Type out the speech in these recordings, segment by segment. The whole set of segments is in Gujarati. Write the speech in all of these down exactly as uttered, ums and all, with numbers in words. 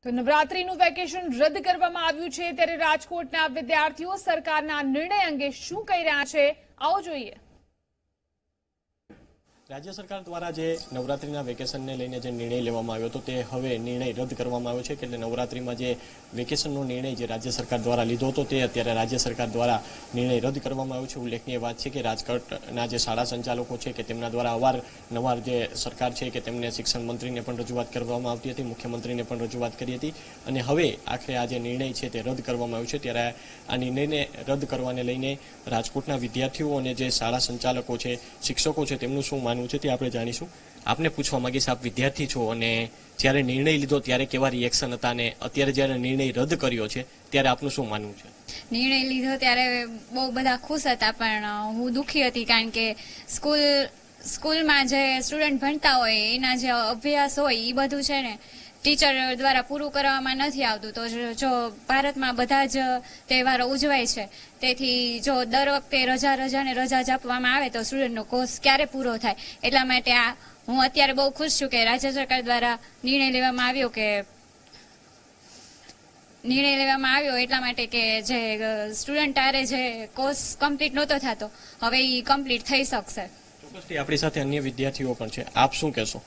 તો નવરાત્રીનું વેકેશન રદ કરવામાં આવ્યું છે ત્યારે રાજકોટના વિદ્યાર્થીઓ સરકારના નિર્ણય અંગે શું કહી રહ્યા છે આવો જોઈએ। રાજ્ય સરકાર દ્વારા જે નવરાત્રીના વેકેશનને લઈને જે નિર્ણય લેવામાં આવ્યો હતો તે હવે નિર્ણય રદ કરવામાં આવ્યો છે કે નવરાત્રીમાં જે વેકેશનનો નિર્ણય જે રાજ્ય સરકાર દ્વારા લીધો હતો તે અત્યારે રાજ્ય સરકાર દ્વારા નિર્ણય રદ કરવામાં આવ્યો છે। ઉલ્લેખનીય વાત છે કે રાજકોટના જે શાળા સંચાલકો છે કે તેમના દ્વારા અવારનવાર જે સરકાર છે કે તેમને શિક્ષણ મંત્રીને પણ રજૂઆત કરવામાં આવતી હતી, મુખ્યમંત્રીને પણ રજૂઆત કરી હતી અને હવે આખરે આ જે નિર્ણય છે તે રદ કરવામાં આવ્યો છે। ત્યારે આ નિર્ણયને રદ કરવાને લઈને રાજકોટના વિદ્યાર્થીઓ અને જે શાળા સંચાલકો છે, શિક્ષકો છે તેમનું શું માનવું છે તે આપણે જાણીશું। આપને પૂછવા માંગીશ, આપ વિદ્યાર્થી છો અને જ્યારે નિર્ણય લીધો ત્યારે કેવા રિએક્શન હતા અને અત્યારે જ્યારે નિર્ણય રદ કર્યો છે ત્યારે આપનું શું માનવું છે? નિર્ણય લીધો ત્યારે બહુ બધા ખુશ હતા પણ હું દુઃખી હતી કારણ કે સ્કૂલ સ્કૂલમાં જે સ્ટુડન્ટ ભણતા હોય એના જે અભ્યાસ હોય એ બધું છે ને ટીચર દ્વારા પૂરું કરવામાં નથી આવતું। તો જો ભારતમાં બધા જ તહેવારો ઉજવાય છે તેથી જો દર વખતે રજા રજાને રજા જ આપવામાં આવે તો સ્ટુડન્ટનો કોર્સ ક્યારે પૂરો થાય। એટલા માટે આ હું અત્યારે બહુ ખુશ છું કે રાજ્ય સરકાર દ્વારા નિર્ણય લેવામાં આવ્યો કે નિર્ણય લેવામાં આવ્યો એટલા માટે કે જે સ્ટુડન્ટ આરે જે કોર્સ કમ્પ્લીટ નહોતો થતો હવે એ કમ્પ્લીટ થઈ શકશે। ચોક્કસથી આપણી સાથે અન્ય વિદ્યાર્થીઓ પણ છે, આપ શું કહેશો?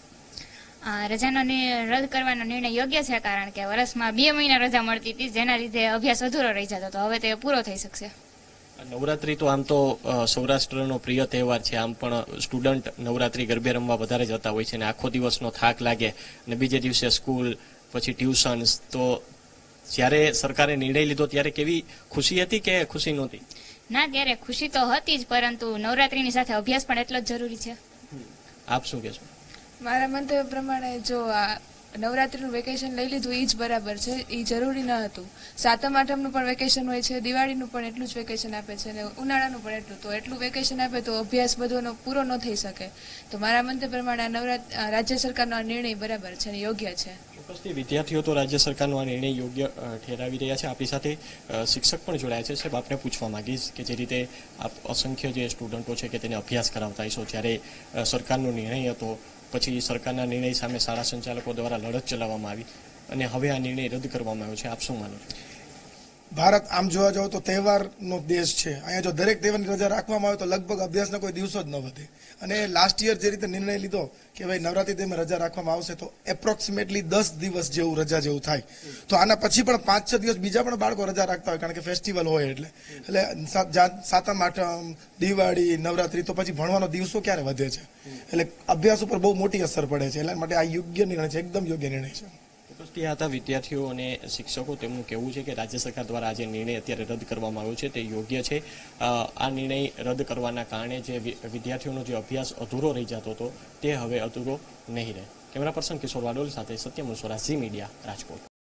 રજાનો રદ કરવાનો નિર્ણય યોગ્ય છે કારણ કે વર્ષમાં બે મહિના રજા મળતી હતી જેના લીધે અભ્યાસ અધૂરો રહી જતો તો હવે તે પૂરો થઈ શકશે। નવરાત્રી તો આમ તો સૌરાષ્ટ્રનો પ્રિય તહેવાર છે, આમ પણ સ્ટુડન્ટ નવરાત્રી ગરબે રમવા વધારે જતા હોય છે અને આખો દિવસનો થાક લાગે અને બીજે દિવસે સ્કૂલ પછી ટ્યુશન્સ, તો જ્યારે સરકારે નિર્ણય લીધો ત્યારે કેવી ખુશી હતી કે ખુશી નહોતી? ના, ત્યારે ખુશી તો હતી જ પરંતુ નવરાત્રીની સાથે અભ્યાસ પણ એટલો જ જરૂરી છે। આપ શું કહેશો? મારા મંતવ્ય પ્રમાણે જો આ નવરાત્રીનું વેકેશન લઈ લીધું એ જ બરાબર છે, એ જરૂરી ન હતું। સાતમ આઠમનું પણ વેકેશન હોય છે, દિવાળીનું પણ એટલું જ વેકેશન આપે છે અને ઉનાળાનું પણ એટલું, તો એટલું વેકેશન આપે તો અભ્યાસ બધોનો પૂરો ન થઈ શકે। તો મારા મંતવ્ય પ્રમાણે આ નવરાત્ર રાજ્ય સરકારનો આ નિર્ણય બરાબર છે અને યોગ્ય છે। ચોક્કસથી વિદ્યાર્થીઓ તો રાજ્ય સરકારનો આ નિર્ણય યોગ્ય ઠેરાવી રહ્યા છે। આપણી સાથે શિક્ષક પણ જોડાયા છે, સાહેબ આપને પૂછવા માંગીશ કે જે રીતે આપ અસંખ્ય જે સ્ટુડન્ટો છે કે તેને અભ્યાસ કરાવતા હશો, જ્યારે સરકારનો નિર્ણય હતો પછી સરકારના નિર્ણય સામે શાળા સંચાલકો દ્વારા લડત ચલાવવામાં આવી અને હવે આ નિર્ણય રદ કરવામાં આવ્યો છે, આપ શું માનો છો? ભારત આમ જોવા જાવ તો તહેવારનો દેશ છે। અહીંયા જો દરેક તહેવારની રજા રાખવામાં આવે તો લગભગ અભ્યાસના કોઈ દિવસો જ ન વધે અને લાસ્ટ યર જે રીતે નિર્ણય લીધો કે ભાઈ નવરાત્રી તેમાં રજા રાખવામાં આવશે તો એપ્રોક્સિમેટલી દસ દિવસ જેવું રજા જેવું થાય, તો આના પછી પણ પાંચ છ દિવસ બીજા પણ બાળકો રજા રાખતા હોય કારણ કે ફેસ્ટિવલ હોય એટલે એટલે સાતમ આઠમ, દિવાળી, નવરાત્રી, તો પછી ભણવાનો દિવસો ક્યારે વધે છે એટલે અભ્યાસ ઉપર બહુ મોટી અસર પડે છે। એટલા માટે આ યોગ્ય નિર્ણય છે, એકદમ યોગ્ય નિર્ણય છે। ત્યાં હતા વિદ્યાર્થીઓ અને શિક્ષકો, તેમનું કહેવું છે કે રાજ્ય સરકાર દ્વારા આ જે નિર્ણય અત્યારે રદ કરવામાં આવ્યો છે તે યોગ્ય છે। આ નિર્ણય રદ કરવાના કારણે જે વિદ્યાર્થીઓનો જે અભ્યાસ અધૂરો રહી જતો હતો તે હવે અધૂરો નહીં રહે। કેમેરા પર્સન કિશોર વાડોલ સાથે સત્યમ સોરા, ઝી મીડિયા, રાજકોટ।